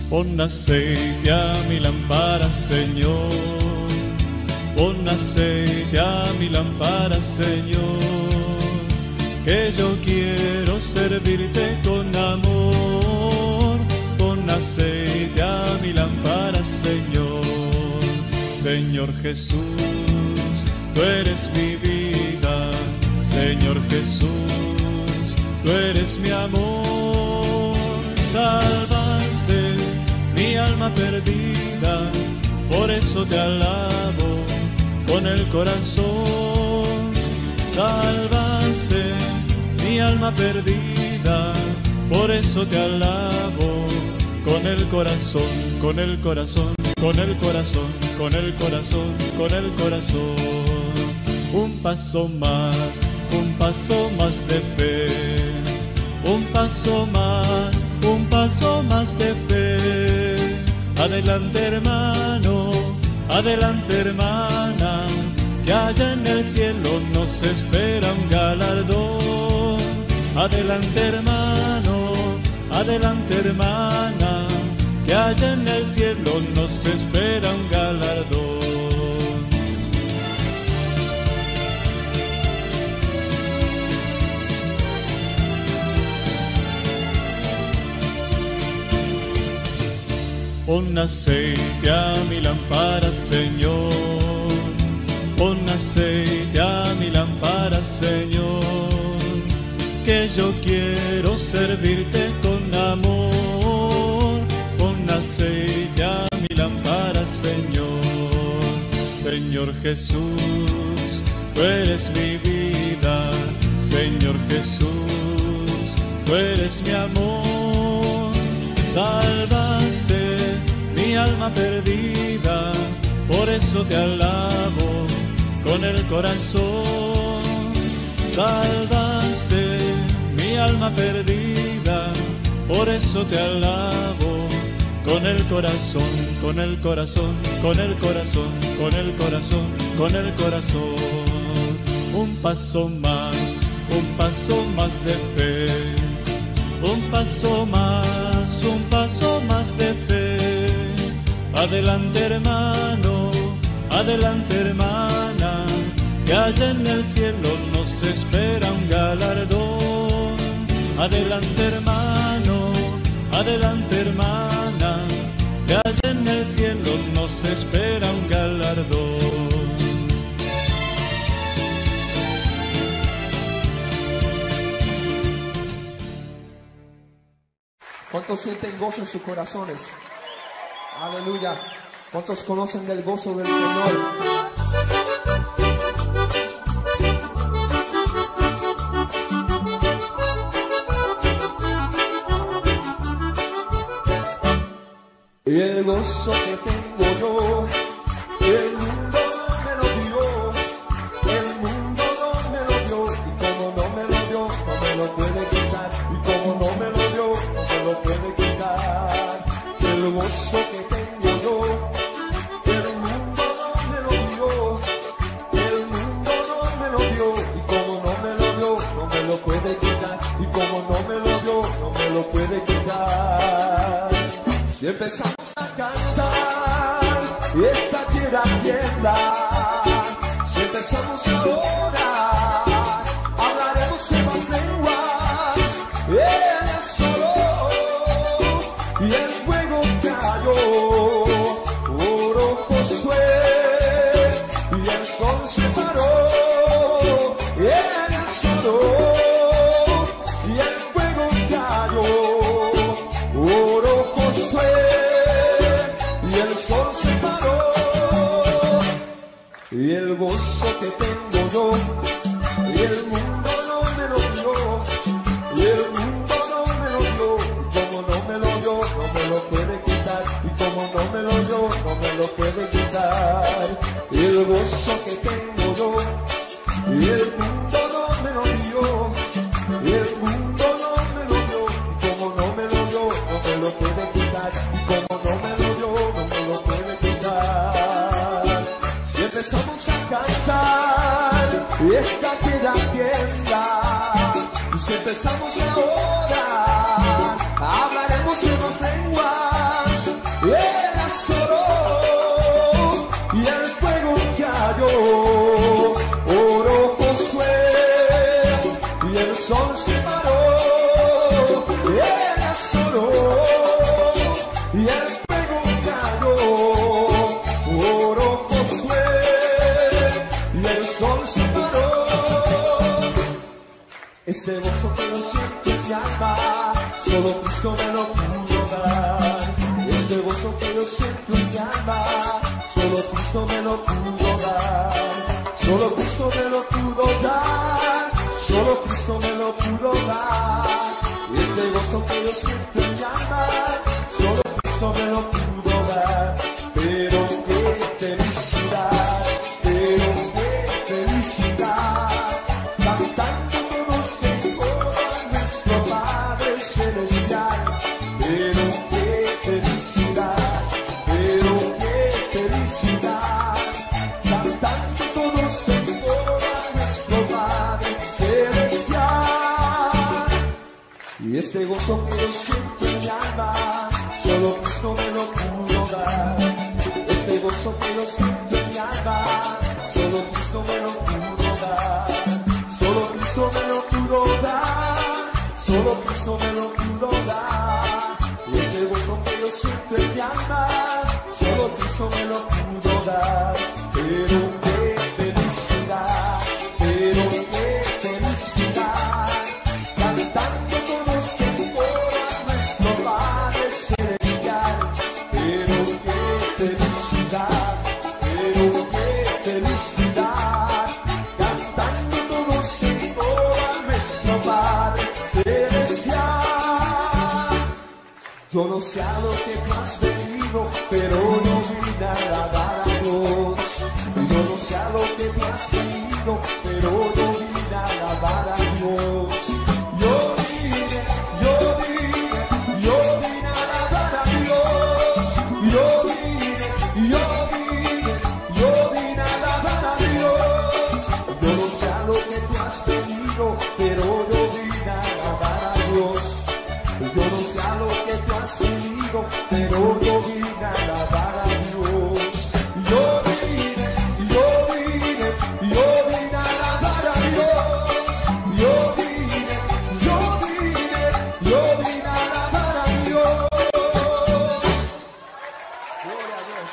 Pon aceite a mi lámpara, Señor. Pon aceite a mi lámpara, Señor. Que yo quiero servirte con amor. Pon aceite a mi lámpara, Señor. Señor Jesús, tú eres mi vida. Señor Jesús, tú eres mi amor. Salvaste mi alma perdida, por eso te alabo con el corazón. Salvaste mi alma perdida, por eso te alabo con el corazón, con el corazón, con el corazón, con el corazón, con el corazón. Un paso más de fe. Un paso más de fe. Adelante, hermano, adelante, hermana, que allá en el cielo nos espera un galardón. Adelante, hermano, adelante, hermana, que allá en el cielo nos espera un galardón. Pon aceite a mi lámpara, Señor. Pon aceite a mi lámpara, Señor. Que yo quiero servirte con amor. Pon aceite a mi lámpara, Señor. Señor Jesús, tú eres mi vida. Señor Jesús, tú eres mi amor. Salvaste mi alma perdida, por eso te alabo con el corazón. Salvaste mi alma perdida, por eso te alabo con el corazón, con el corazón, con el corazón, con el corazón, con el corazón. Un paso más de fe. Un paso más de fe. Adelante, hermano, adelante, hermana, que allá en el cielo nos espera un galardón. Adelante, hermano, adelante, hermana, que allá en el cielo nos espera un galardón. ¿Cuántos sienten gozo en sus corazones? Aleluya. ¿Cuántos conocen del gozo del Señor? Y el gozo que tengo yo, el mundo no me lo dio, el mundo no me lo dio, y como no me lo dio, no me lo puede quitar, y como no me lo dio, no me lo puede quitar. El gozo que tengo yo, el mundo no me lo dio, el mundo no me lo dio, y como no me lo dio, no me lo puede quitar, y como no me lo dio, no me lo puede quitar. Si empezamos a cantar y esta tierra tiembla, si empezamos a orar, hablaremos en más lenguas. Él es solo y el fuego cayó, oró Josué y el sol se paró. Él es solo y el fuego cayó, oró Josué y el sol se paró. Y el gozo que tengo yo, y el mundo no me lo dio, y el mundo no me lo dio, y como no me lo dio, no me lo puede quitar, y como no me lo dio, no me lo puede quitar. Y el gozo que tengo yo, y el mundo no me lo dio, y el mundo no me lo dio, y como no me lo dio, no me lo puede quitar, y como no me lo dio, no me lo puede quitar. Si empezamos a cantar y esta tierra tiembla, Y si empezamos a orar, hablaremos en las lenguas. Y él azoró, y el fuego cayó. Oró Josué, y el sol se paró. Y él azoró, y el fuego cayó. Oró Josué, y el sol se paró. Este gozo que yo siento en mi alma, solo Cristo me lo pudo dar. Este gozo que yo siento en mi alma, solo Cristo me lo pudo dar. Solo Cristo me lo pudo dar. Solo Cristo me lo pudo dar. Este gozo que yo siento en mi alma, solo Cristo me lo pudo dar. Pero qué felicidad, pero qué felicidad, cantando todos en coro a nuestro Padre Celestial. Pero qué felicidad, pero qué felicidad, cantando todos en coro a nuestro Padre Celestial. Y este gozo que yo siento en mi alma, solo Cristo me lo pudo dar. Este gozo que yo siento en mi alma, solo Cristo me lo pudo dar. Solo Cristo me lo pudo dar. Solo Cristo me lo pudo dar. Y este gozo que yo siento en mi alma, solo Cristo me lo pudo dar. Pero qué felicidad, pero qué felicidad, cantando todos en coro a nuestro Padre Celestial. Pero qué felicidad, pero qué felicidad, cantando todos en coro a nuestro Padre Celestial. Yo no sé a lo que tú has venido, pero yo vine a alabar a Dios. Yo no sé a lo que tú has venido, pero yo vine a alabar a Dios. Yo vine a alabar a Dios. Yo vine a alabar a Dios. Yo no sé a lo que tú has venido, pero yo vine a alabar a Dios. Yo no sé a lo que tú has venido, pero yo vine a alabar a Dios. Yo vine a alabar a Dios. Yo vine a alabar a Dios. Gloria a Dios.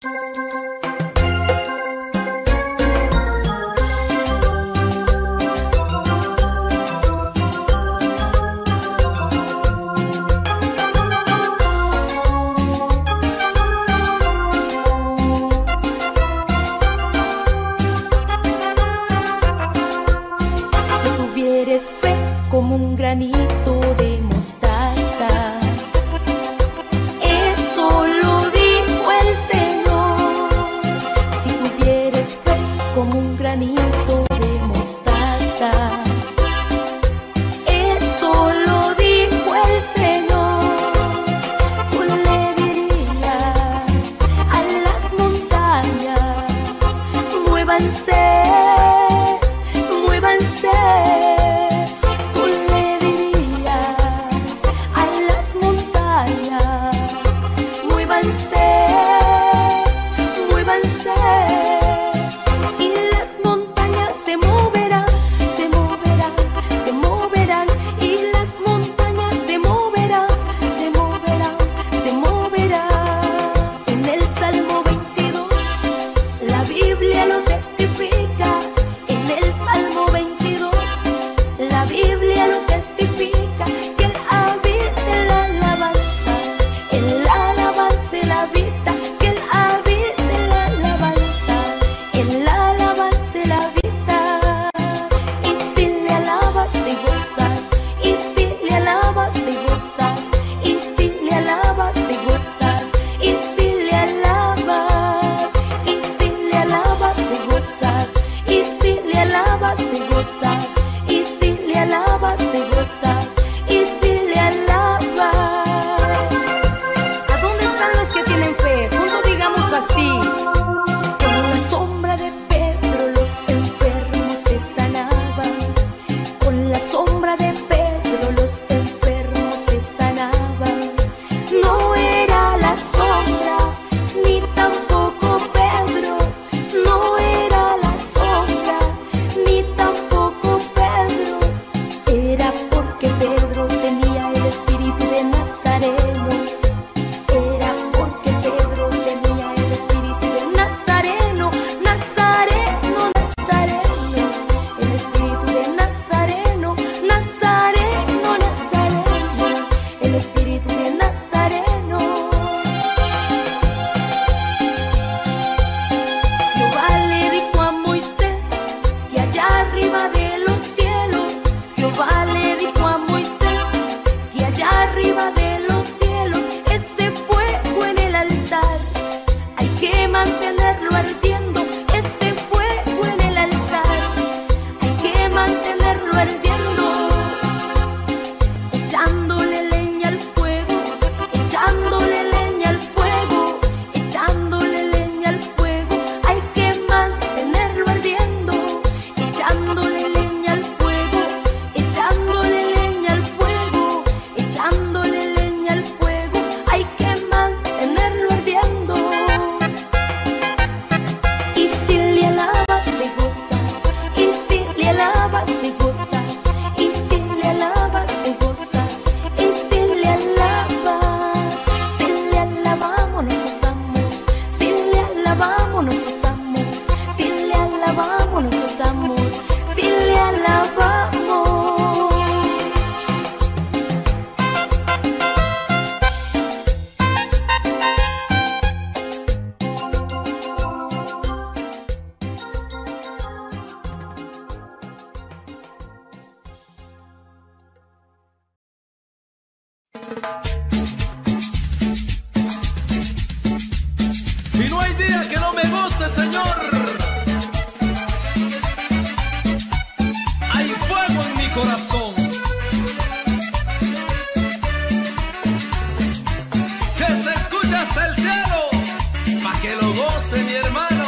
Como un granito de mostaza, eso lo dijo el Señor. Si tuvieres fe como un granito de mostaza, eso lo dijo el Señor. Tú le dirías a las montañas, muévanse, muévanse. Y no hay día que no me goce, Señor. Hay fuego en mi corazón. Que se escuche hasta el cielo, pa' que lo goce mi hermano.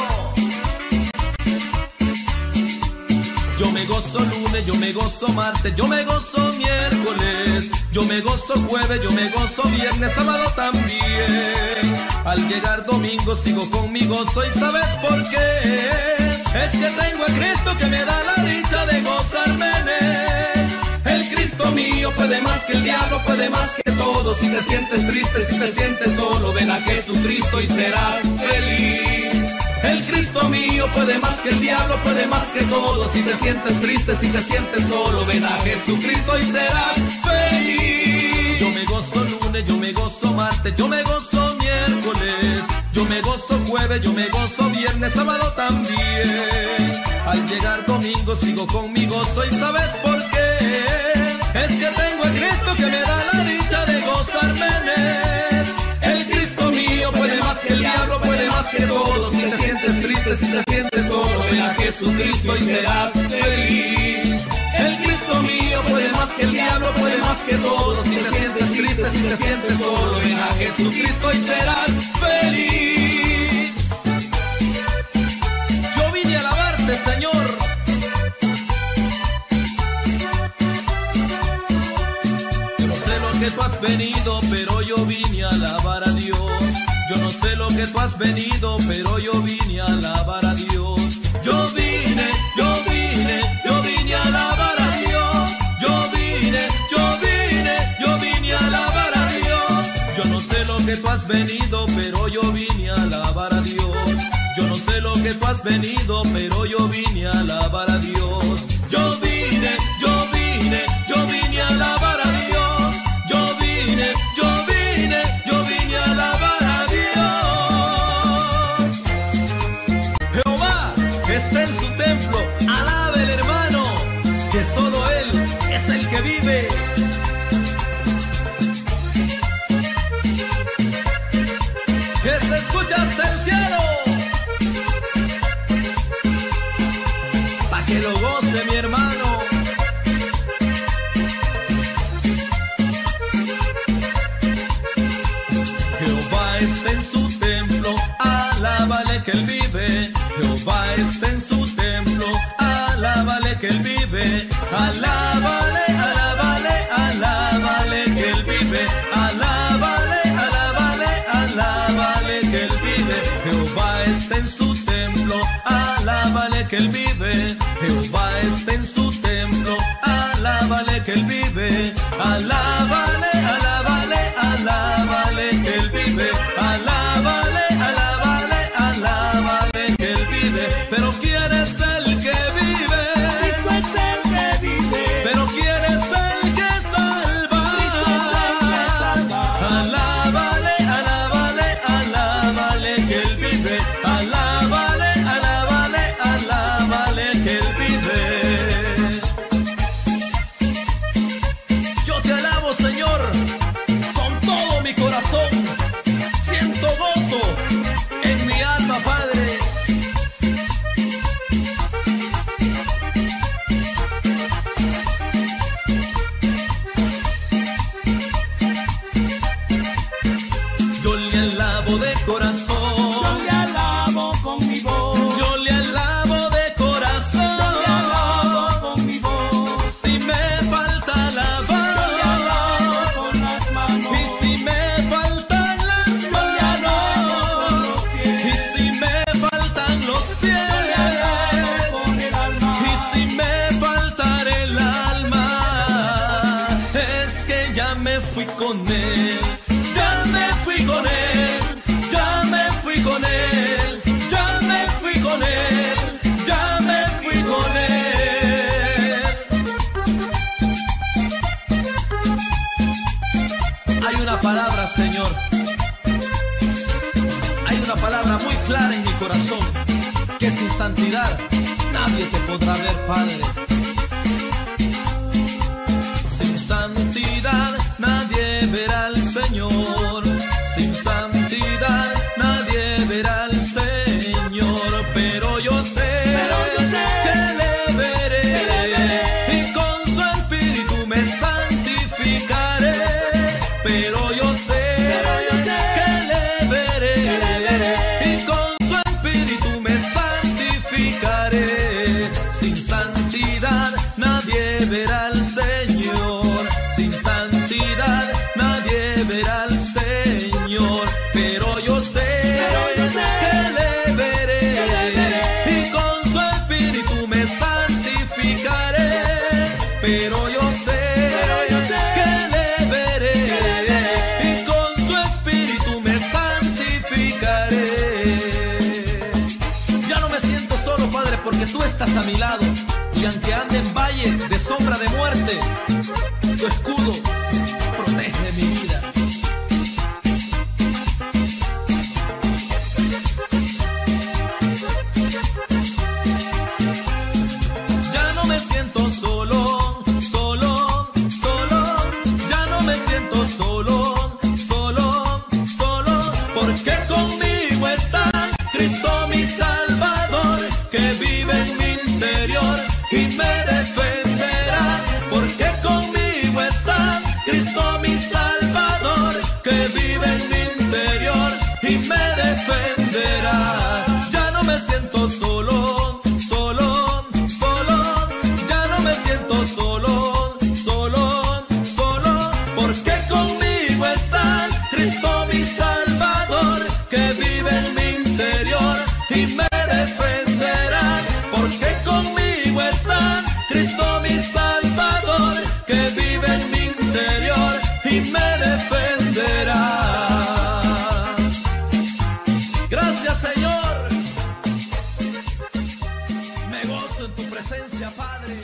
Yo me gozo lunes, yo me gozo martes, yo me gozo miércoles, yo me gozo jueves, yo me gozo viernes, sábado también. Al llegar domingo sigo con mi gozo y ¿sabes por qué? Es que tengo a Cristo que me da la dicha de gozarme en él. El Cristo Cristo mío puede más que el diablo, puede más que todo. Si te sientes triste, si te sientes solo, ven a Jesucristo y serás feliz. El Cristo mío puede más que el diablo, puede más que todo. Si te sientes triste, si te sientes solo, ven a Jesucristo y serás feliz. Yo me gozo lunes, yo me gozo martes, yo me gozo miércoles, yo me gozo jueves, yo me gozo viernes, sábado también. Al llegar domingo sigo con mi gozo y ¿sabes por qué? Es que tengo a Cristo que me da la dicha de gozarme en Él. El Cristo mío puede más que el diablo, puede más que todo. Si te sientes triste, si te sientes solo, ven a Jesucristo y serás feliz. El Cristo mío puede más que el diablo, puede más que todo. Si te sientes triste, si te sientes solo, ven a Jesucristo y serás feliz. Yo vine a alabarte, Señor. Yo no sé lo que tú has venido, pero yo vine a alabar a Dios. Yo no sé lo que tú has venido, pero yo vine a alabar a Dios. Yo vine a alabar a Dios. Yo vine a alabar a Dios. Yo no sé lo que tú has venido, pero yo vine a alabar a Dios. Yo no sé lo que tú has venido, pero yo vine a alabar a Dios. Yo vine a alabar a Dios. Yo vine a alabar a Dios. Jehová está en su templo, alabe el hermano, que solo Él es el que vive. Que se escucha hasta el cielo, pa' que lo goce mi hermano. Jehová está en su templo, alábale que Él vive. Jehová está en su templo, alábale que Él vive. Alábale, alábale, alábale que Él vive. Alábale, alábale, alábale que Él vive. Jehová está en su templo, alábale que Él vive. Jehová está en su templo, alábale que Él vive. Alábale, alábale, alábale que Él vive. Alábale, alábale, alábale que Él vive. Pero ¿quién es el que vive? Cristo es el que vive. Pero ¿quién es el que salva? Alábale, alábale, alábale que Él vive. Alábale, alábale, alábale que Él vive. Yo te alabo, Señor, con todo mi corazón. Siento gozo en mi alma, Padre. Yo le alabo de corazón. Yo le alabo con mi voz. Yo le alabo de corazón. Yo le alabo con mi voz. Si me falta la Yo le alabo voz con las manos. y si me faltan las Yo le alabo con manos los pies. y si me faltan los pies Yo le alabo con el alma. y si me faltara el alma, es que ya me fui con Él. Ya me fui con Él. Ya me fui con Él. Ya me fui con Él. Ya me fui con Él. Hay una palabra, Señor. Hay una palabra muy clara en mi corazón, que sin santidad nadie te podrá ver, Padre. Sin santidad nadie verá al Señor. Sin santidad nadie verá al Señor. Pero yo sé que le veré y con su espíritu me santificaré. Pero yo sé que le veré y con su espíritu me santificaré. Sin santidad nadie verá al Señor. Sin santidad nadie verá al Señor. Pero yo sé que le veré y con su espíritu me santificaré. Pero yo sé a mi lado, y aunque ande en valle de sombra de muerte, tu escudo protege mi vida. Ya no me siento solo, solo, solo, ya no me siento solo, solo, solo, porque conmigo está Cristo mi Salvador, que vive en mi interior y me defenderá, porque conmigo está Cristo mi Salvador, que vive en mi interior y me defenderá. Ya no me siento solo, solo, solo, ya no me siento solo, solo, solo, porque conmigo está Cristo mi Salvador, que vive en mi interior y me defenderá, porque conmigo está Cristo mi Salvador, que vive en mi interior y me defenderá. Gracias, Señor. Me gozo en tu presencia, Padre.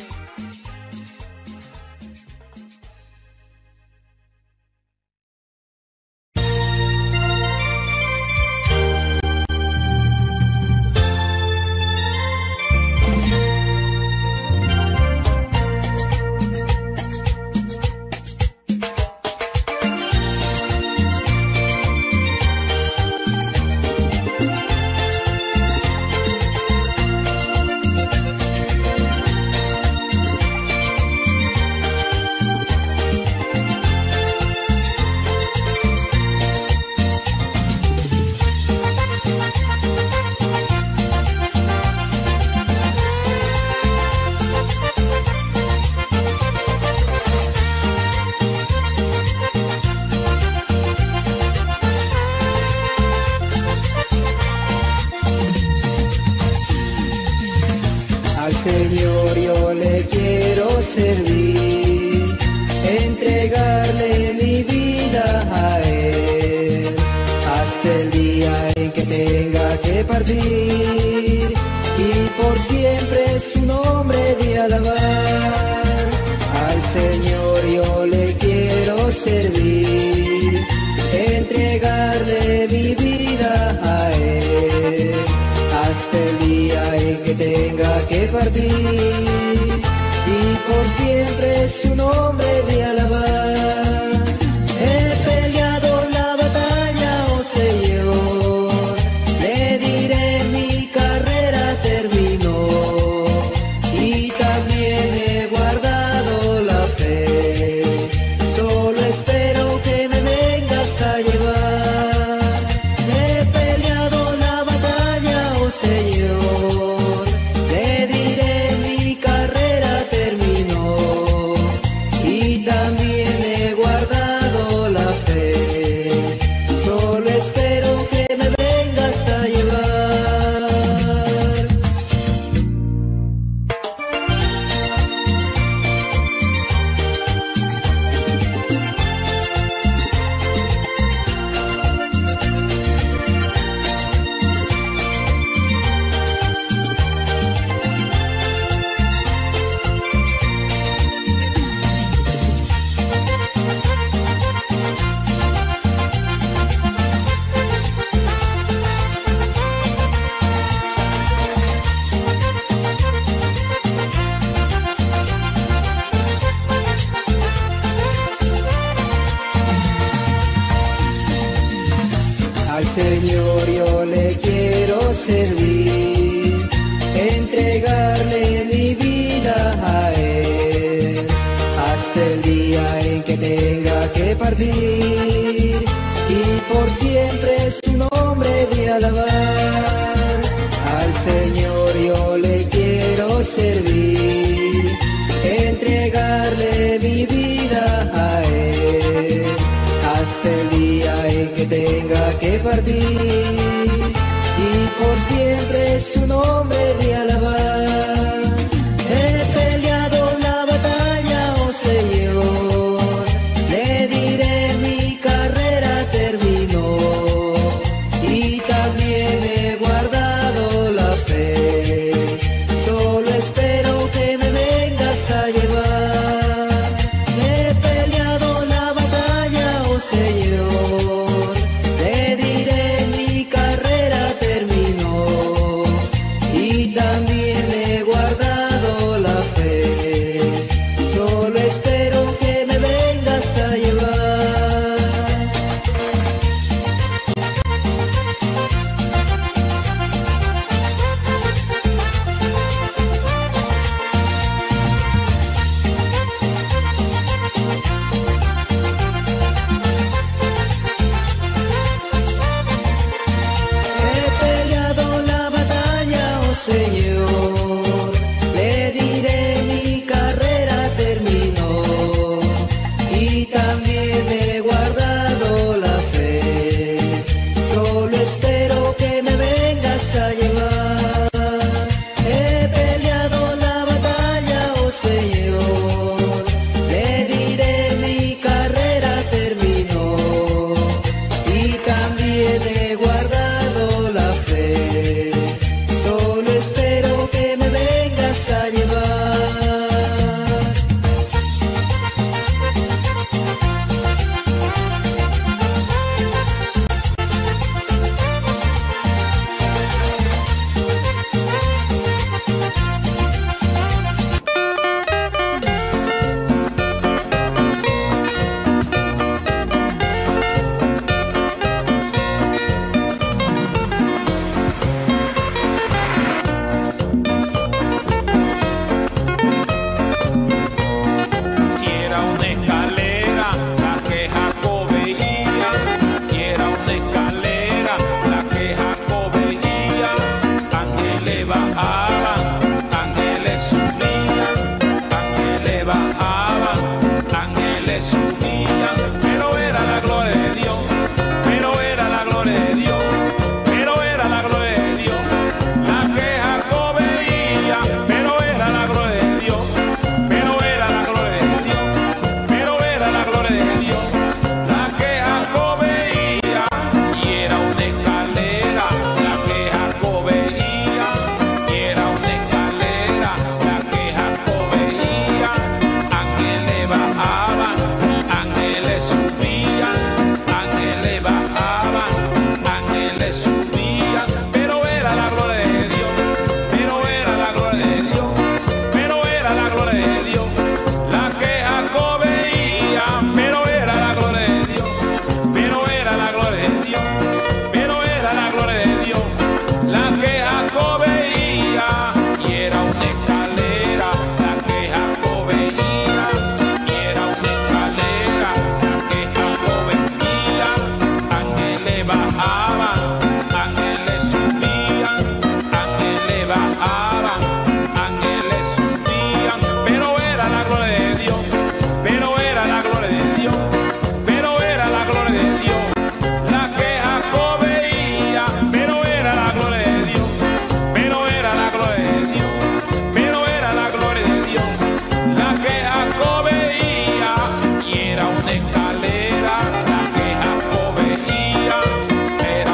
Al Señor yo le quiero servir, entregarle mi vida a Él, hasta el día en que tenga que partir, y por siempre su nombre de alabar. Al Señor yo le quiero servir, entregarle mi vida a Él, hasta el día en que tenga que partir, y por siempre su nombre de alabar. He peleado la batalla, oh Señor, le diré mi carrera terminó, y también he guardado la fe, solo espero que me vengas a llevar. He peleado la batalla, oh Señor, le diré mi carrera terminó, y también he guardado la fe, solo espero que me vengas a llevar. Al Señor yo le quiero servir, entregarle mi vida a Él, hasta el día en que tenga que partir, y por siempre su nombre de alabar. Al Señor yo le quiero servir, entregarle mi vida a Él, hasta el día en que tenga que partir, y por siempre su nombre de alabar. He peleado la batalla, oh Señor, le diré mi carrera terminó, y también he guardado la fe, solo es tiene guardado la fe. Solo espero que me vengas a llevar. Escalera, la que Jacob veía, era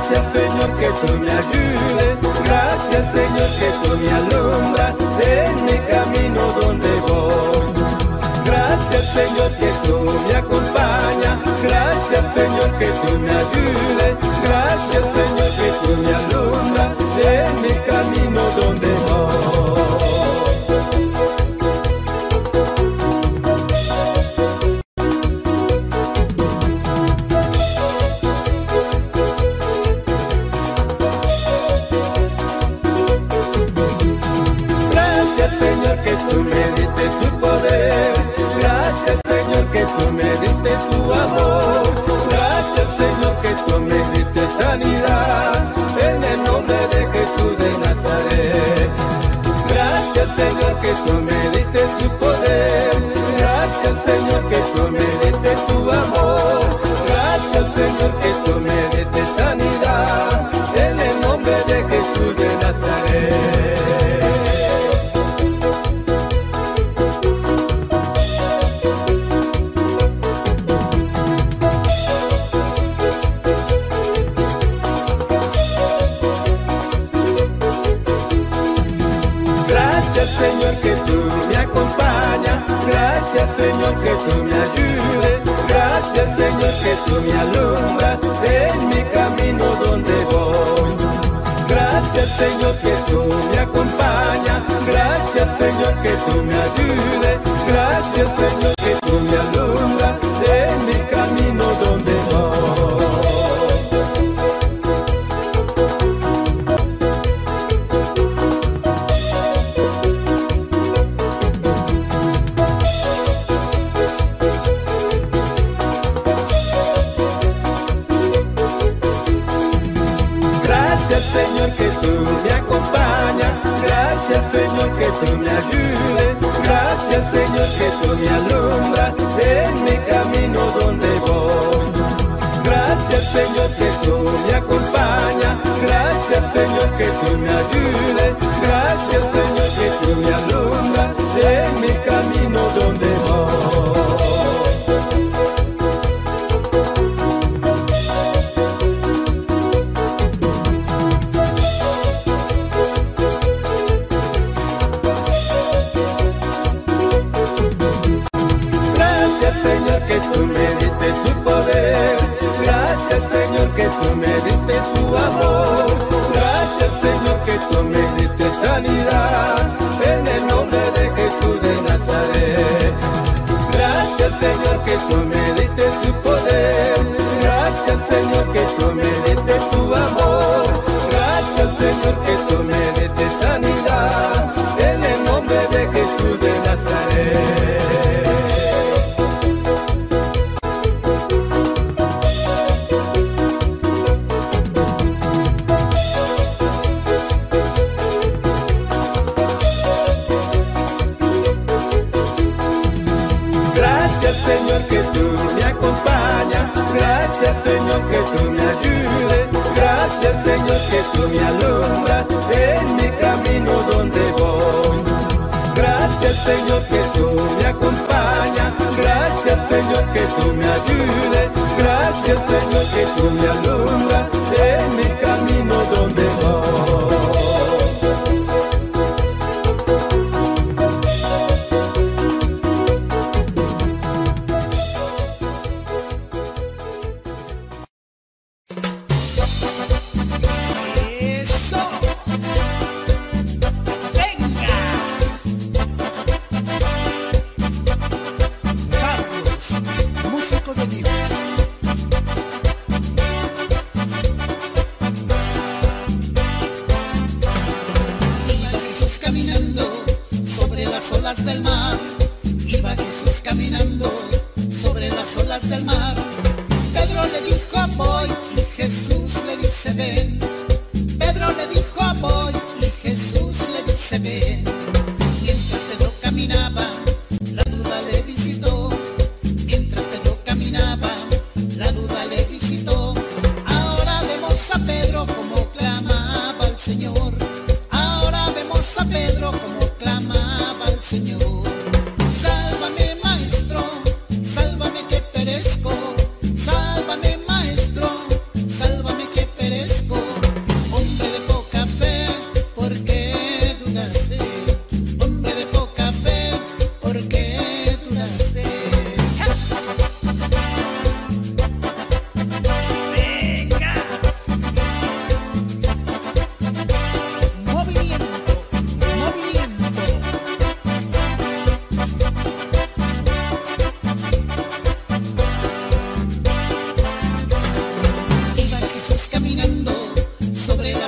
Gracias Señor que tú me ayudes, gracias Señor que tú me alumbras en mi camino donde voy. Gracias Señor que tú me acompañas, gracias Señor que tú me ayudes, gracias Señor que tú me alumbras en mi camino donde voy. Gracias Señor que tú me diste tu poder, gracias Señor que tú me diste tu amor, gracias Señor que tú me diste sanidad, en el nombre de Jesús de Nazaret. Gracias Señor que tú me diste tu poder, gracias Señor que tú me diste tu amor, gracias Señor que tú me diste sanidad, en el nombre de Jesús de Nazaret. Gracias Señor que tú me acompañas, gracias Señor que tú me ayudes, gracias Señor que tú me alumbras en mi camino donde voy. Gracias Señor que tú me acompañas, gracias Señor que tú me ayudes, gracias Señor que tú me alumbras en mi camino donde voy. Gracias Señor que tú me acompañas, gracias Señor que tú me ayudes, gracias Señor que tú me alumbras en mi camino donde voy. Gracias Señor que tú me acompañas, gracias Señor que tú me ayudes, gracias Señor que tú me alumbras en mi camino donde voy. Gracias Señor que tú me diste tu poder, gracias Señor que tú me diste tu amor, gracias Señor que tú me diste sanidad, en el nombre de Jesús de Nazaret. Gracias Señor que tú me diste tu poder, gracias Señor que tú me diste tu amor, gracias Señor que tú me diste sanidad, en el nombre de Jesús de Nazaret. Gracias Señor que tú me acompañas, gracias Señor que tú me ayudes, gracias Señor que tú me alumbras en mi camino donde voy. Gracias Señor que tú me acompañas, gracias Señor que tú me ayudes, gracias Señor que tú me alumbras en mi camino donde voy. Eso. Venga. Carlos, músico de Dios. Iba Jesús caminando sobre las olas del mar. Iba Jesús caminando sobre las olas del mar. Pedro le dijo voy y Jesús le dice ven. Pedro le dijo voy y Jesús le dice ven. Mientras Pedro caminaba, la duda le visitó. Mientras Pedro caminaba, la duda le visitó. Ahora vemos a Pedro como clamaba al Señor. Ahora vemos a Pedro como clamaba al Señor. Sálvame maestro, sálvame que perezco. Sálvame maestro, sálvame que perezco.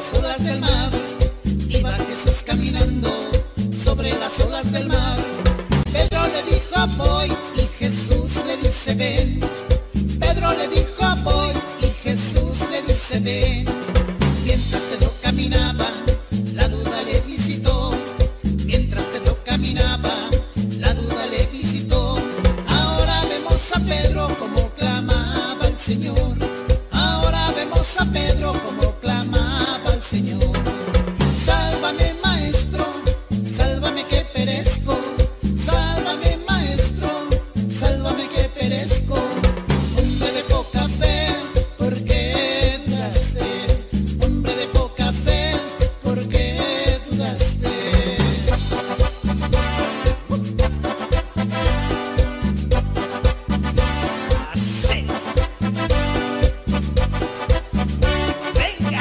las olas del mar, iba Jesús caminando sobre las olas del mar. Pedro le dijo voy y Jesús le dice ven. Pedro le dijo voy y Jesús le dice ven. Mientras Pedro caminaba, la duda le visitó. Mientras Pedro caminaba, la duda le visitó. Ahora vemos a Pedro como clamaba al Señor. Ahora vemos a Pedro como clamaba al Señor. Sálvame, maestro, sálvame que perezco. Sálvame, maestro, sálvame que perezco. Hombre de poca fe, ¿por qué dudaste? Hombre de poca fe, ¿por qué dudaste? Así. ¡Venga!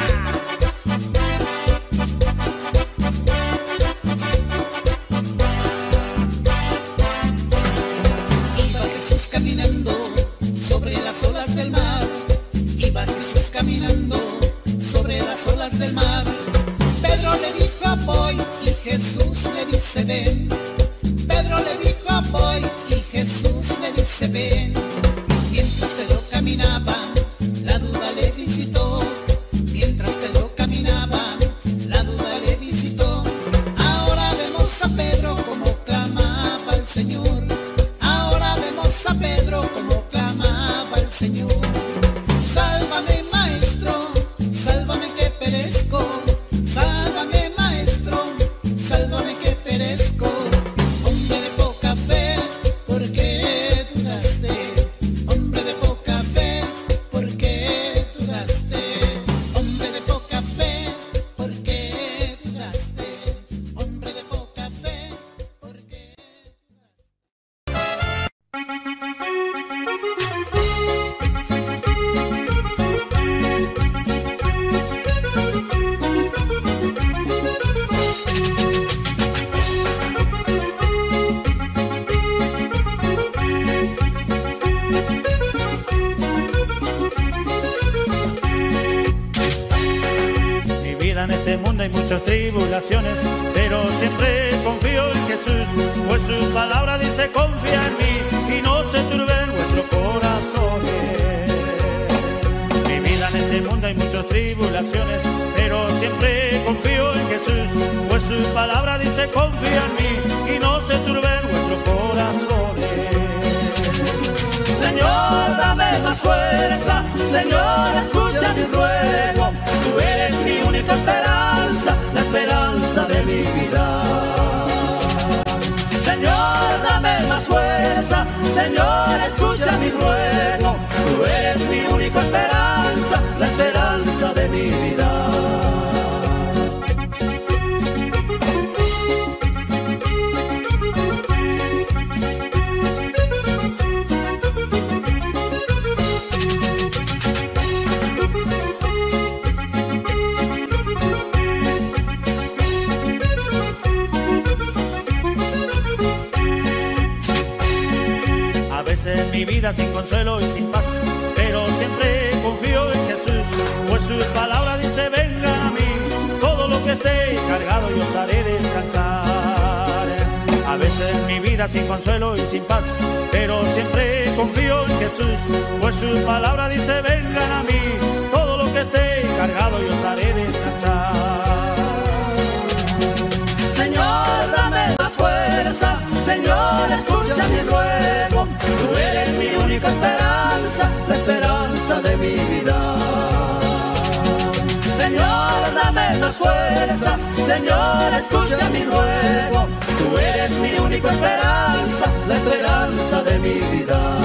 Iba Jesús caminando sobre las olas del mar. Iba Jesús caminando sobre las olas del mar. Pedro le dijo voy y Jesús le dice ven. Pedro le dijo voy y Jesús le dice ven. Mientras Pedro caminaba, la duda le visitó. Mientras Pedro caminaba, la duda le visitó. Ahora vemos a Pedro como clamaba al Señor. Ahora vemos a Pedro como clamaba al Señor. Sálvame, maestro, sálvame que perezco. Sálvame, maestro, sálvame que perezco. Hombre de poca fe, ¿por qué dudaste? Hombre de poca fe, ¿por qué dudaste? Hombre de poca fe, ¿por qué dudaste? Hombre de poca fe, ¿por qué? Mi vida en este mundo hay muchas tribulaciones, pero siempre confío en Jesús, pues su palabra dice confía en mí y no se turben vuestros corazones. Mi vida en este mundo hay muchas tribulaciones, pero siempre confío en Jesús, pues su palabra dice confía en mí y no se turben vuestros corazones. Señor, dame más fuerza, Señor, escucha mi ruego. Tú eres mi única esperanza, la esperanza de mi vida. Señor, dame más fuerza, Señor, escucha mi ruego. Tú eres mi única esperanza, la esperanza de mi vida. En mi vida sin consuelo y sin paz, pero siempre confío en Jesús, pues su palabra dice vengan a mí, todo lo que esté cargado yo os haré descansar. A veces en mi vida sin consuelo y sin paz, pero siempre confío en Jesús, pues su palabra dice vengan a mí, todo lo que esté cargado yo os haré descansar. Señor, dame más fuerza, Señor, escucha mi ruego. Tú eres mi única esperanza, la esperanza de mi vida. Señor, dame más fuerza, Señor, escucha mi ruego. Tú eres mi única esperanza, la esperanza de mi vida.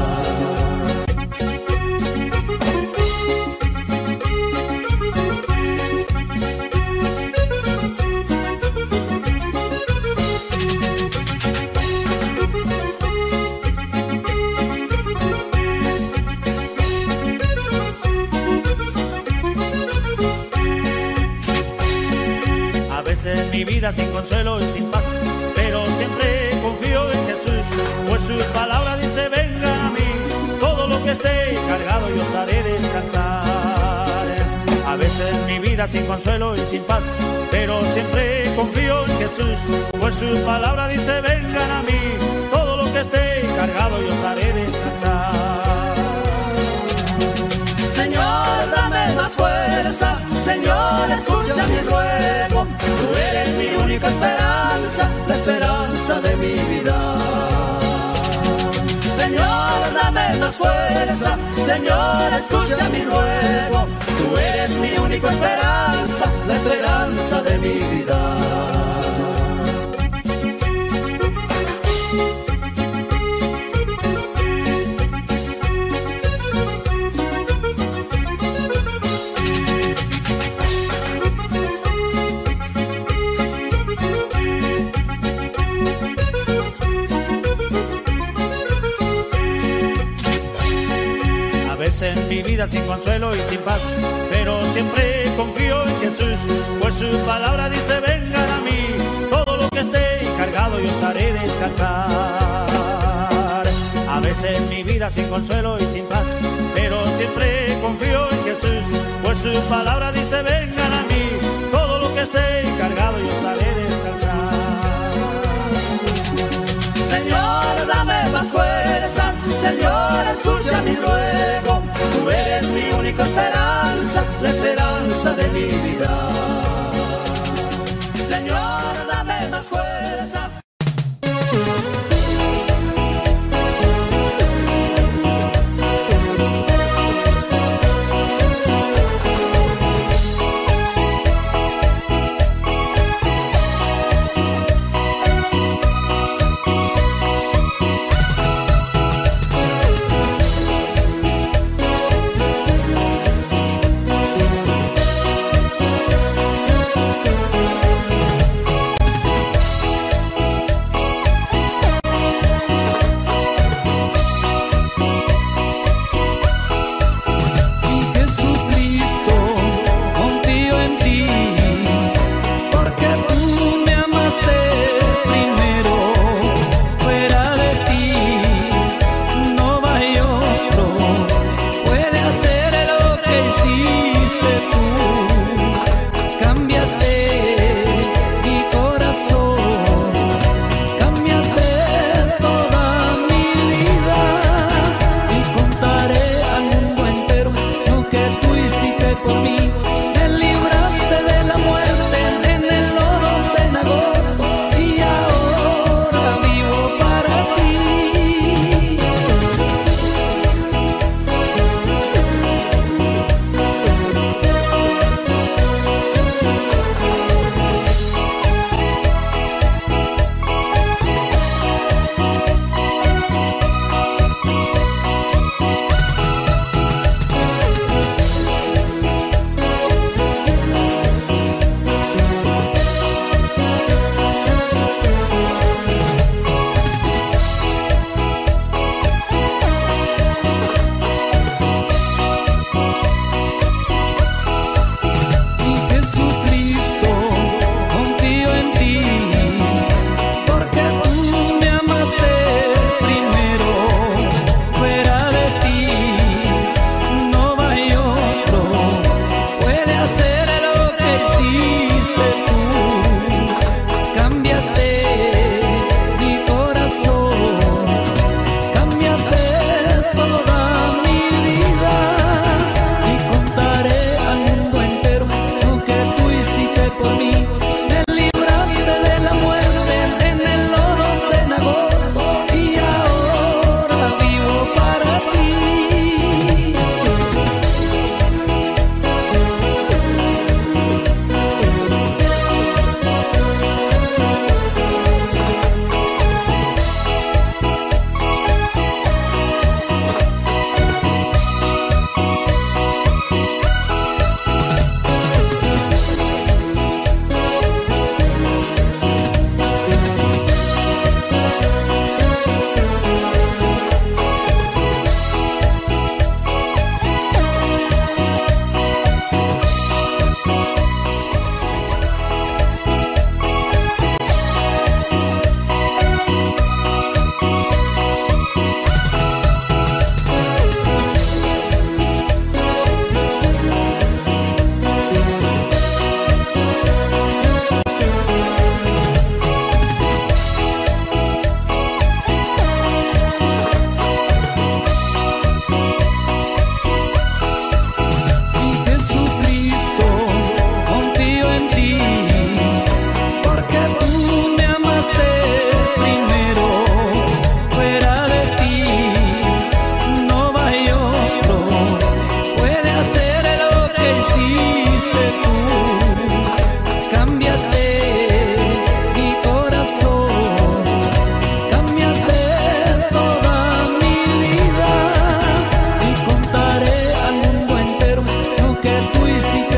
En mi vida sin consuelo y sin paz, pero siempre confío en Jesús, pues su palabra dice vengan a mí, todo lo que esté cargado yo os haré descansar. A veces en mi vida vida sin consuelo y sin paz, pero siempre confío en Jesús, pues su palabra dice: vengan a mí, todo lo que esté cargado yo os haré descansar. Señor, dame más fuerza, Señor, escucha mi ruego, tú eres mi única esperanza, la esperanza de mi vida. Señor, dame más fuerza, Señor, escucha mi ruego, tú eres mi única esperanza, la esperanza de mi vida. En mi vida sin consuelo y sin paz, pero siempre confío en Jesús, pues su palabra dice: vengan a mí, todo lo que esté cargado yo os haré descansar. A veces en mi vida sin consuelo y sin paz, pero siempre confío en Jesús, pues su palabra dice: vengan a mí, todo lo que esté cargado yo os haré descansar. Señor, dame más fuerzas, Señor, escucha mi ruego, tú eres mi única esperanza, la esperanza de mi vida. Señor, dame más fuerzas.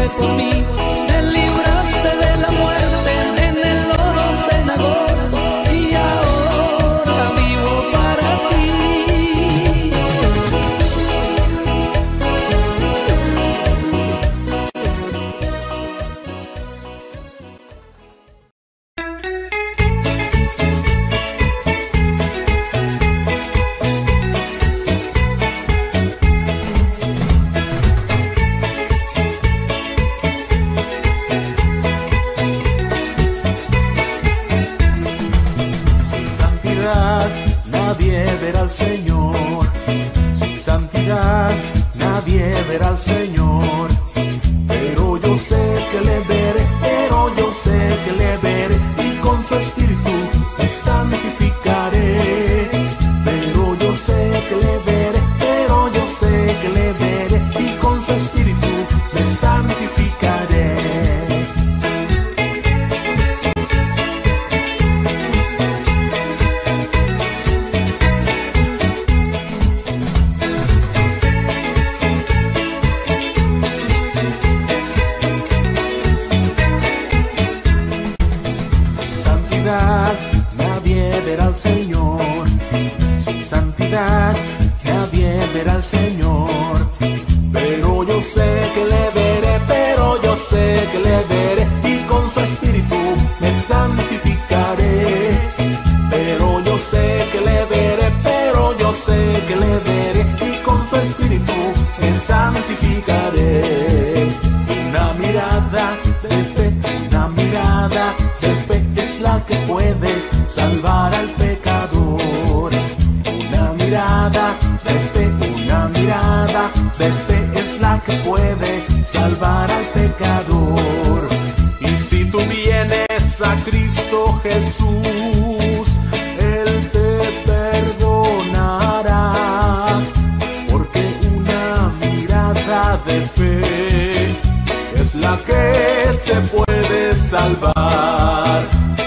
moriste por mí, me libraste de la muerte en el lodo cenagoso y ahora vivo para ti. Nadie verá al Señor, sin santidad nadie verá al Señor, pero yo sé que le veré, pero yo sé que le veré, y con su espíritu me santificaré, pero yo sé que le veré, pero yo sé que le veré, y con su espíritu me santificaré. Nadie verá al Señor, sin santidad nadie verá al Señor, pero yo sé que le veré, pero yo sé que le veré, y con su espíritu me santificaré, pero yo sé que le veré, pero yo sé que le veré, y con su espíritu me santificaré. Una mirada de fe, una mirada de fe es la que puede salvar al pecador. Una mirada de fe, una mirada de fe es la que puede salvar al pecador. Y si tú vienes a Cristo Jesús, Él te perdonará, porque una mirada de fe es la que te puede salvar.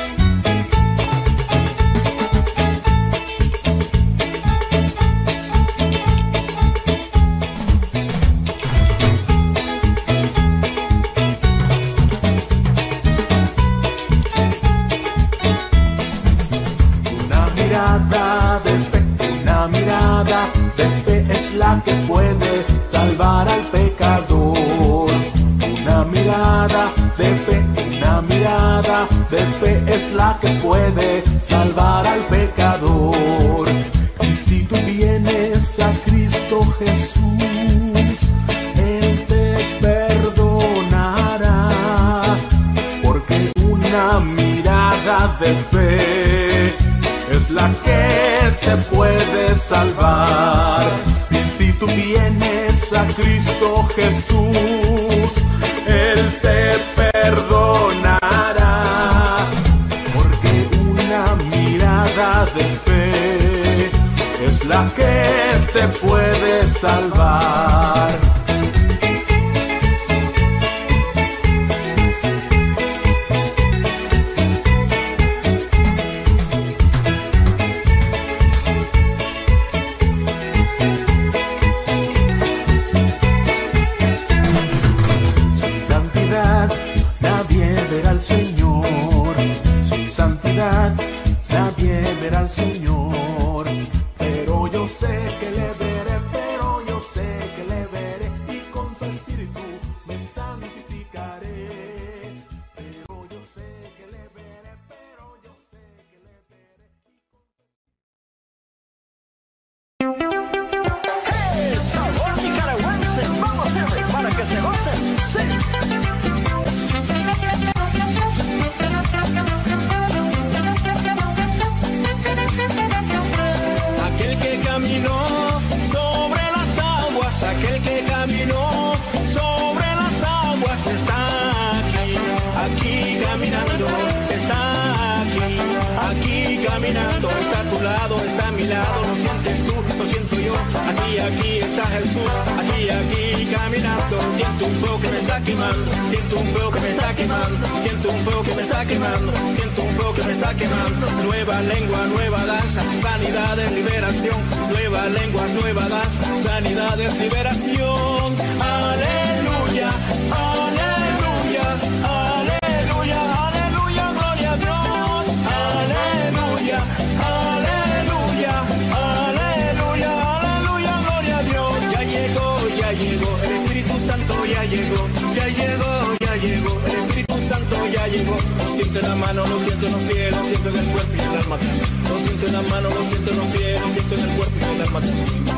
Una mirada de fe, una mirada de fe es la que puede salvar al pecador. Una mirada de fe, una mirada de fe es la que puede salvar al pecador. Y si tú vienes a Cristo Jesús, Él te perdonará, porque una mirada de fe es la que te puede salvar. Y si tú vienes a Cristo Jesús, Él te perdonará, porque una mirada de fe es la que te puede salvar. Nadie verá al Señor, sin santidad nadie verá al Señor, pero yo sé que le veré, pero yo sé que le veré, y con su espíritu me santificaré, pero yo sé que le veré, pero yo sé que le veré. ¡Hey, sabor nicaragüense! ¡Vamos a hacerle para que se gocen! ¡Sí! Aquel que caminó sobre las aguas, aquel que caminó sobre las aguas está aquí, aquí caminando, está aquí caminando, está a tu lado, está a mi lado, lo sientes tú, lo siento yo, aquí está Jesús, aquí caminando, siento un fuego que me está quemando, siento un fuego que me está quemando, siento un fuego que me está quemando, siento un fuego que me está quemando, nueva lengua, nueva danza, sanidad es liberación, nueva lengua, nueva danza, sanidad es liberación, aleluya, aleluya. llegó, el Espíritu Santo ya llegó. Lo siento en la mano, lo siento en los pies, lo siento en el cuerpo y en el alma. Lo siento en la mano, lo siento en los pies, lo siento en el cuerpo y en el alma.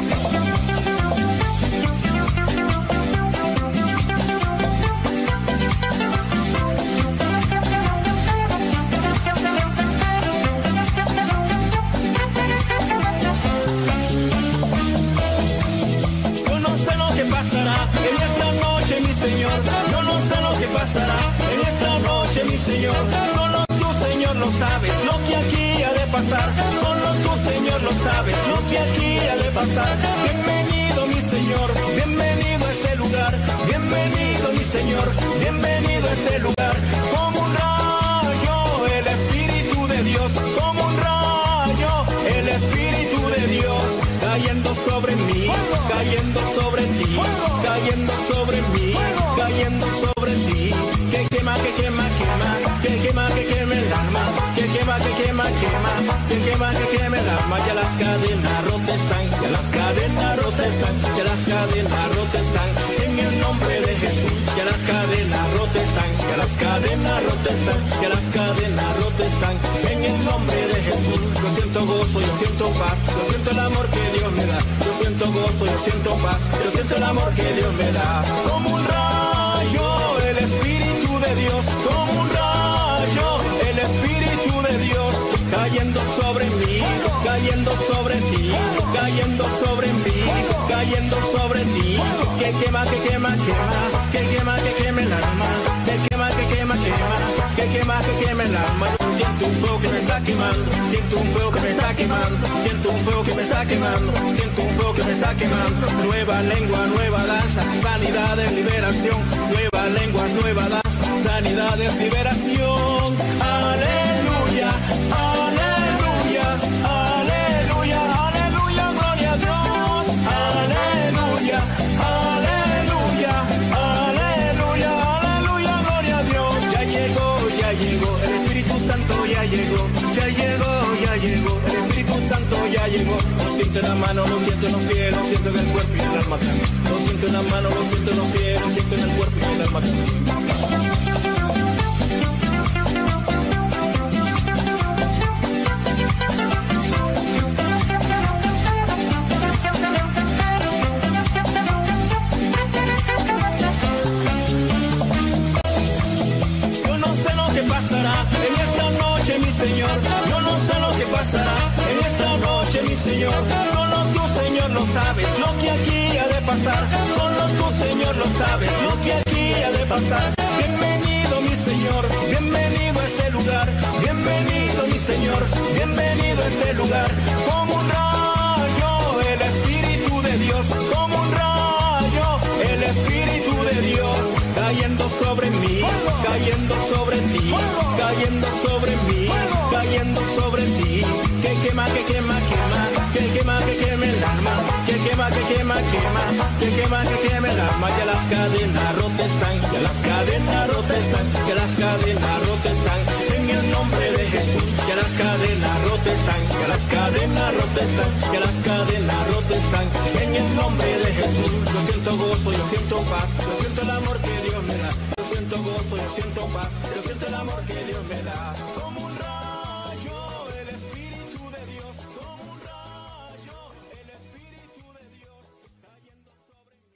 Pasará en esta noche, mi Señor. Solo tú, Señor, lo sabes lo que aquí ha de pasar. Solo tú, Señor, lo sabes lo que aquí ha de pasar. Bienvenido, mi Señor, bienvenido a este lugar. Bienvenido, mi Señor, bienvenido a este lugar. Como un rayo, el Espíritu de Dios. Como un rayo, el Espíritu de Dios. Cayendo sobre mí, cayendo sobre ti, cayendo sobre mí, cayendo sobre ti. Que quema, que quema, quema, que quema, que queme el alma, que quema, que quema, quema, que quema, que queme el alma. Ya las cadenas rotas están, ya las cadenas rotas están, ya las cadenas rotas están. En el nombre de Jesús, ya las cadenas rotas están, ya las cadenas rotas están, ya las cadenas rotas están. En el nombre de Jesús, yo siento gozo, yo siento paz, yo siento el amor que Dios me da. Yo siento gozo, yo siento paz, yo siento el amor que Dios me da. Como un rayo, el Espíritu de Dios. Como un rayo, el Espíritu de Dios. Cayendo sobre mí, cayendo sobre ti, cayendo sobre mí, cayendo sobre ti. Que quema, que quema, quema, que quema, que queme el alma. Que quema, que quema, quema, que quema, que queme el alma. Siento un fuego que me está quemando, siento un fuego que me está quemando, siento un fuego que me está quemando, siento un fuego que me está quemando. Nueva lengua, nueva danza, sanidad de liberación. Nueva lengua, nueva danza, sanidad de liberación. Aleluya, aleluya, aleluya, aleluya, gloria a Dios. Aleluya, aleluya, aleluya, aleluya, gloria a Dios. Ya llegó, el Espíritu Santo ya llegó, ya llegó, ya llegó, el Espíritu Santo ya llegó. Lo siento en la mano, lo siento en los pies, lo siento en el cuerpo y en el alma. Lo siento en la mano, lo siento en los pies, lo siento en el cuerpo y en el alma. En esta noche, mi Señor, yo no sé lo que pasará. En esta noche, mi Señor, solo tú, Señor, lo sabes lo que aquí ha de pasar. Solo tú, Señor, lo sabes lo que aquí ha de pasar. Bienvenido, mi Señor, bienvenido a este lugar. Bienvenido, mi Señor, bienvenido a este lugar. Como un rayo, el Espíritu de Dios. Como un rayo, el Espíritu de Dios. Cayendo sobre mí, cayendo sobre ti, cayendo sobre mí, cayendo sobre ti. Que quema, que quema, quema, que quema, que queme el alma. Que quema, que quema, quema, que quema, que queme el alma. Ya las cadenas rotas están, ya las cadenas rotas están, ya las cadenas rotas están. En el nombre de Jesús, ya las cadenas rotas están, ya las cadenas rotas están, ya las cadenas rotas están. En el nombre de Jesús, yo siento gozo, yo siento paz, yo siento el amor que Dios me da. Yo siento gozo, yo siento paz, yo siento el amor que Dios me da. Como un rayo, el Espíritu de Dios. Como un rayo, el Espíritu de Dios. Cayendo sobre mí.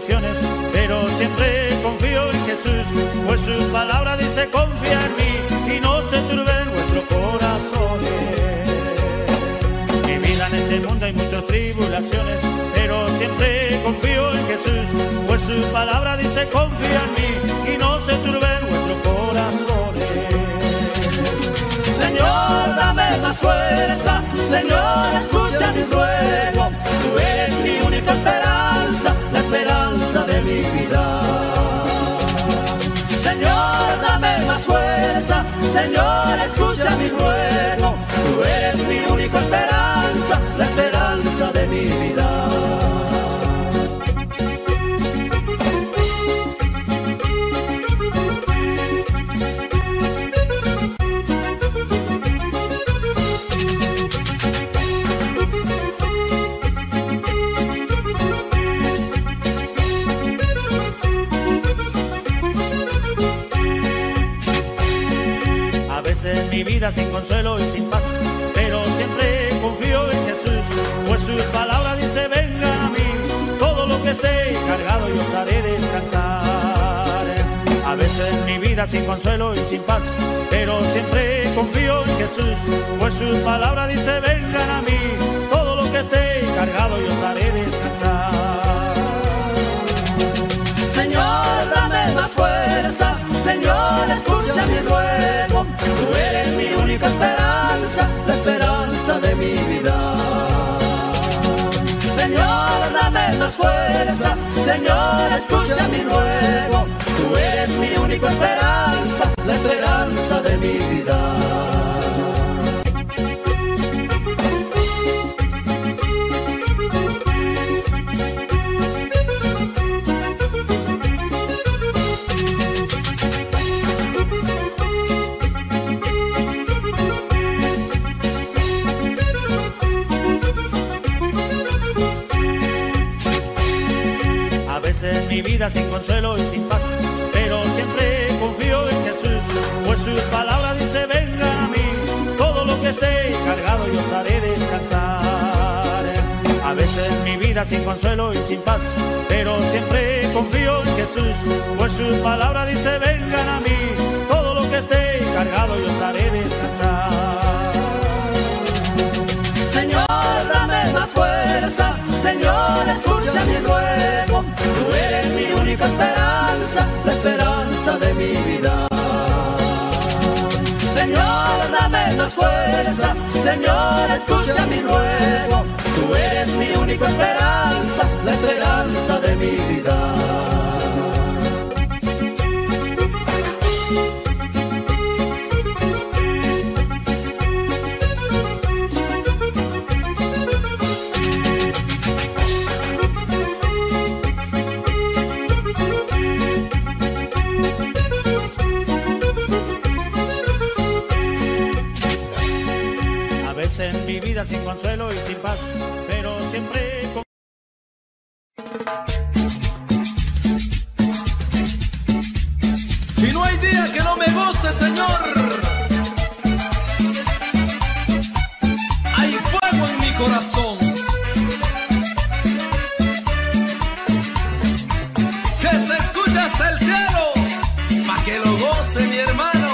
tribulaciones, pero siempre confío en Jesús, pues su palabra dice confía en mí y no se turben vuestros corazones. Mi vida en este mundo hay muchas tribulaciones, pero siempre confío en Jesús, pues su palabra dice confía en mí y no se turben vuestros corazones. Señor, dame más fuerza, Señor, escucha mi ruego, tú eres mi única esperanza, la esperanza de mi vida. Señor, dame más fuerza, Señor, escucha mi ruego, tú eres mi única esperanza, la esperanza de mi vida. En mi vida sin consuelo y sin paz, pero siempre confío en Jesús, pues su palabra dice vengan a mí, todo lo que esté cargado yo os haré descansar. A veces en mi vida sin consuelo y sin paz, pero siempre confío en Jesús, pues su palabra dice vengan a mí, todo lo que esté cargado yo os haré descansar. Señor, dame más fuerzas, Señor, escucha mi ruego, tú eres mi única esperanza, la esperanza de mi vida. Señor, dame más fuerzas, Señor, escucha mi ruego, tú eres mi única esperanza, la esperanza de mi vida. En mi vida sin consuelo y sin paz, pero siempre confío en Jesús, pues su palabra dice vengan a mí, todo lo que esté cargado yo os haré descansar. A veces en mi vida sin consuelo y sin paz, pero siempre confío en Jesús, pues su palabra dice vengan a mí, todo lo que esté cargado yo os haré descansar. Señor, dame más fuerzas, Señor, escucha mi ruego, tú eres mi única esperanza, la esperanza de mi vida. Señor, dame más fuerzas, Señor, escucha mi ruego, tú eres mi única esperanza, la esperanza de mi vida. En mi vida sin consuelo y sin paz, pero siempre y no hay día que no me goce, Señor. Hay fuego en mi corazón. Que se escuche hasta el cielo, pa' que lo goce mi hermano.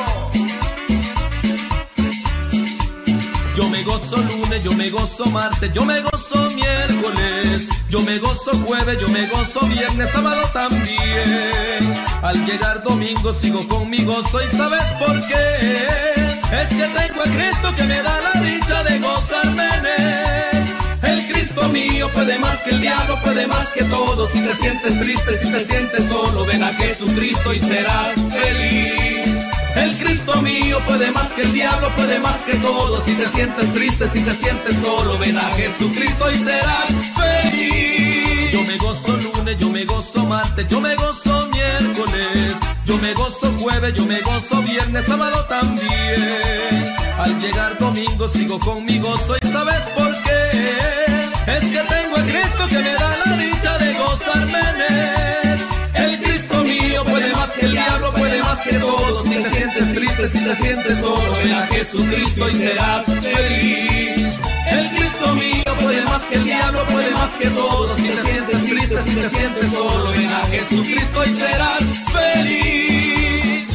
Yo me gozo lunes, yo me gozo martes, yo me gozo miércoles, yo me gozo jueves, yo me gozo viernes, sábado también. Al llegar domingo sigo con mi gozo y ¿sabes por qué? Es que tengo a Cristo que me da la dicha de gozarme en Él. El Cristo mío puede más que el diablo, puede más que todo. Si te sientes triste, si te sientes solo, ven a Jesucristo y serás feliz. El Cristo mío puede más que el diablo, puede más que todo. Si te sientes triste, si te sientes solo, ven a Jesucristo y serás feliz. Yo me gozo lunes, yo me gozo martes, yo me gozo miércoles, yo me gozo jueves, yo me gozo viernes, sábado también. Al llegar domingo sigo con mi gozo y ¿sabes por qué? Es que tengo a Cristo que me da la dicha de gozarme en Él. El Cristo mío puede más que el diablo, puede más más que todo. Si te sientes triste, si te sientes solo, ven a Jesucristo y serás feliz. El Cristo mío puede más que el diablo, puede más que todo. Si te sientes triste, si te sientes solo, ven a Jesucristo y serás feliz.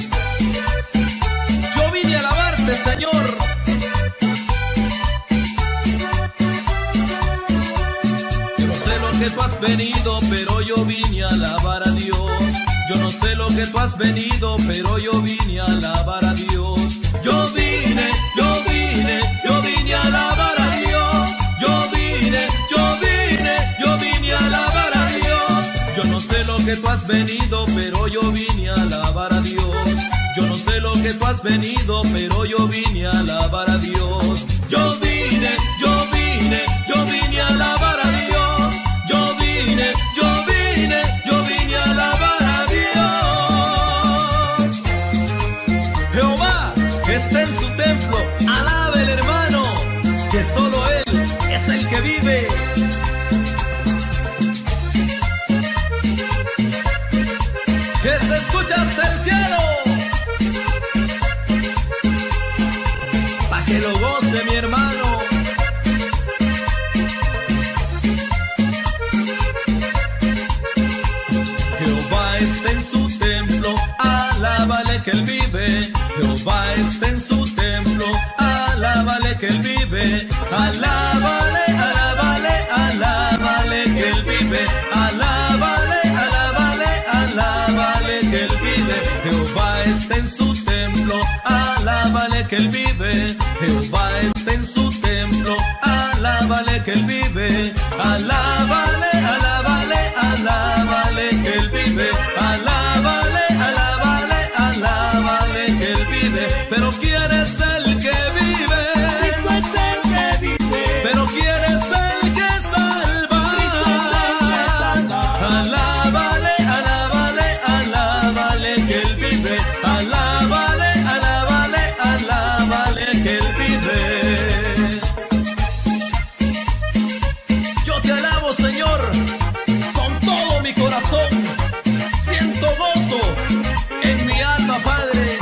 Yo vine a alabarte, Señor. Yo no sé lo que tú has venido, pero yo vine a alabar a Dios. Yo no sé lo que tú has venido, pero yo vine a alabar a Dios. Yo vine a alabar a Dios. Yo vine a alabar a Dios. Yo no sé lo que tú has venido, pero yo vine a alabar a Dios. Yo no sé lo que tú has venido, pero yo vine a alabar a Dios. Yo vine a alabar a Dios. Yo vine a alabar a Dios. Jehová está en su templo, alabe el hermano, que solo Él es el que vive. Que se escucha hasta el cielo, pa' que lo goce mi hermano. Jehová está en su templo, alábale que Él vive. Jehová está en su templo, alábale que Él vive. Alábale, alábale, alábale que Él vive. Alábale, alábale, alábale que Él vive. Jehová está en su templo, alábale que Él vive. Jehová está en su templo, alábale que Él vive. Alábale, alábale, alábale que Él vive. Alábale, alábale, alábale que Él vive. Pero ¿quién es el que vive? Cristo es el que vive. Pero ¿quién es el que salva? Alábale, alábale, alábale que Él vive. Alábale, alábale, alábale que Él vive. Yo te alabo, Señor, con todo mi corazón. Siento gozo en mi alma, Padre.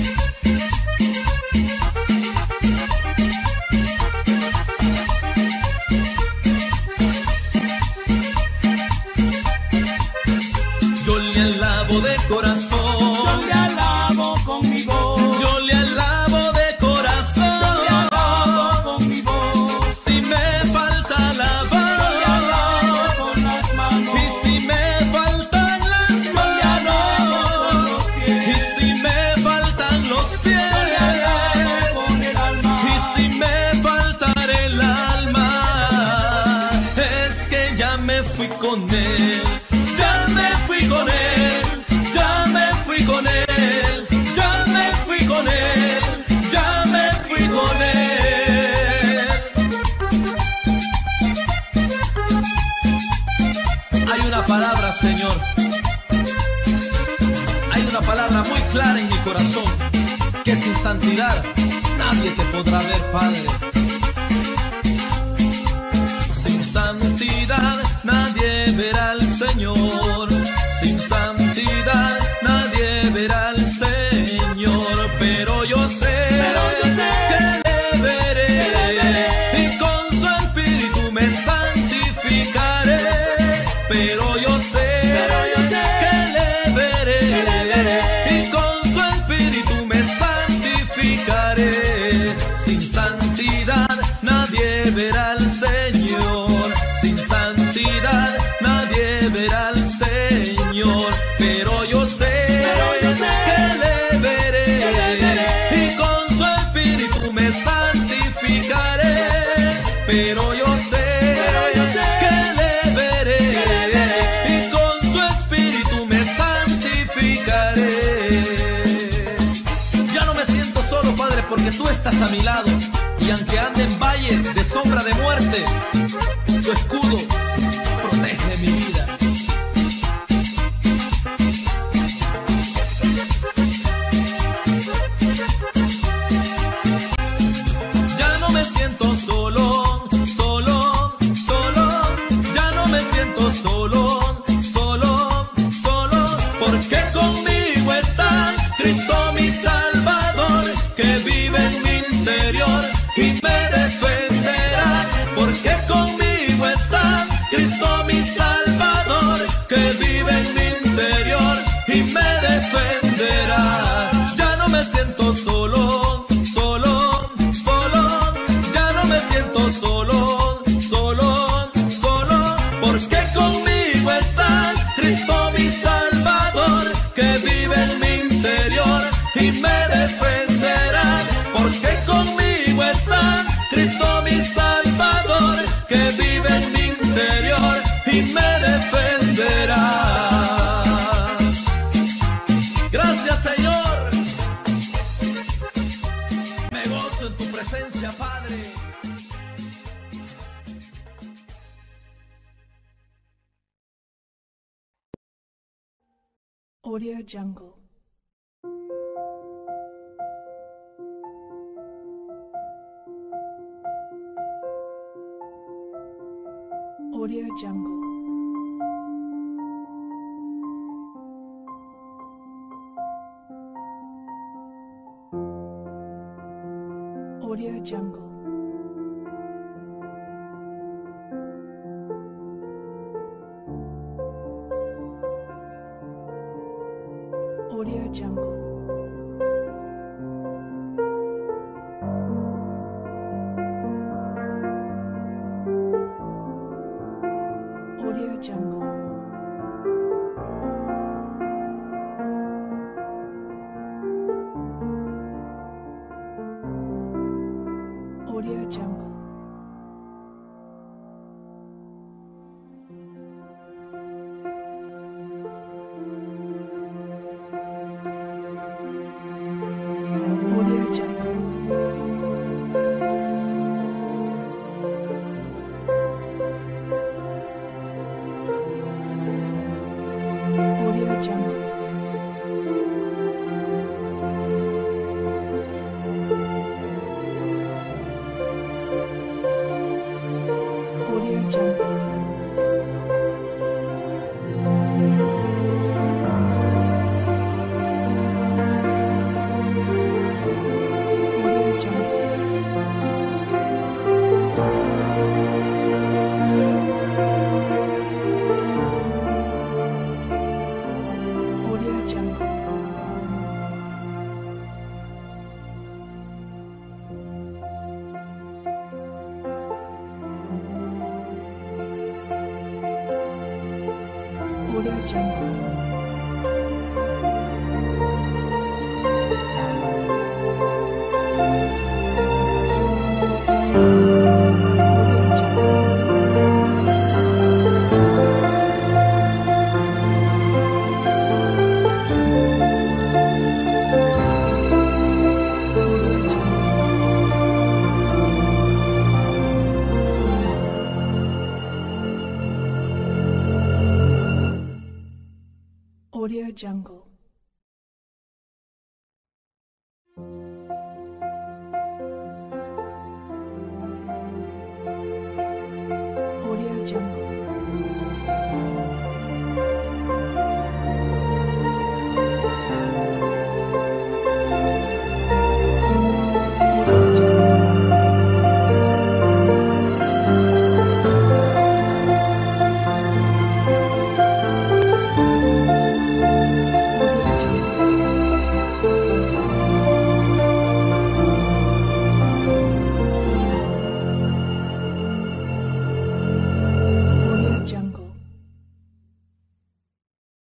Yo le alabo de corazón. Yo le alabo con mi voz. Yo le alabo de corazón. Yo le alabo con mi voz. Si me falta alabar, Yo le alabo con las manos. y si me faltan las manos, y si me faltan los pies, Yo le alabo con el alma. y si me faltara el alma, es que ya me fui con Él. Ya me fui con Él. Ya me fui con Él. Ya me fui con Él. Ya me fui con Él. Hay una palabra, Señor. Hay una palabra muy clara en mi corazón, que sin santidad nadie te podrá ver, Padre. Sin santidad nadie verá al Señor. Sin santidad nadie verá al Señor. Pero yo sé que le veré, y con su espíritu me santificaré. Pero yo sé que le veré, y con su espíritu me santificaré. Sin santidad nadie verá al Señor. Sin santidad nadie verá al Señor. Pero yo sé que le veré, y con su espíritu me santificaré. Pero yo sé que le veré, y con su espíritu me santificaré. Ya no me siento solo, Padre, porque tú estás a mi lado. Y aunque ande en valle de sombra de muerte, tu escudo protege mi vida. Ya no me siento solo, solo, solo. Ya no me siento solo, solo, solo. Porque conmigo está Cristo mi Salvador, que vive en mi interior y me defenderá, porque conmigo está Cristo mi Salvador, que vive en mi interior y me defenderá. Ya no me siento solo, solo, solo, ya no me siento solo, solo, solo, porque conmigo está Cristo mi Salvador, que vive en mi interior y me defenderá, porque conmigo está Cristo mi Salvador, que vive en mi interior y me defenderá. Gracias, Señor. Me gozo en tu presencia, Padre. Audio Jungle. Audio Jungle. Audio Jungle. Audio Jungle. Audio Jungle. Audio Jungle. Audio Jungle.